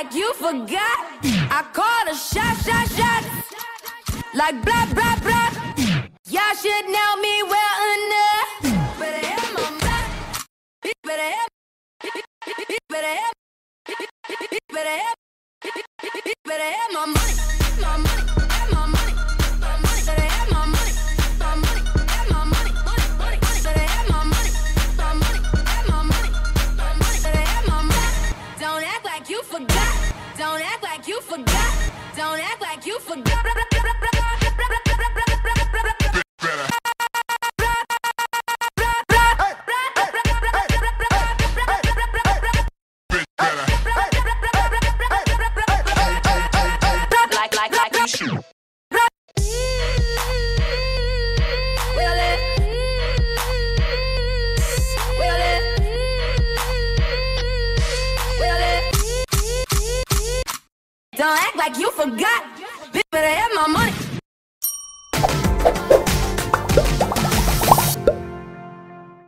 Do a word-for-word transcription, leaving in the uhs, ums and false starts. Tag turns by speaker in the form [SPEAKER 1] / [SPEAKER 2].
[SPEAKER 1] like you forgot. I called a shot, shot, shot. Like blah, blah, blah. Y'all should know me well enough. Better have my mind. Better have. Better have. Better have. Better have my money. My money. My money. My money. Better have my money. My money. Have my money. Money. Money. Better have my money. My money. Have my money. My money. Better have my money. Don't act like you forgot. Don't act like you forgot. Don't act like you forgot. Like, like, like you should. Don't act like you forgot. Bitch, better have my money.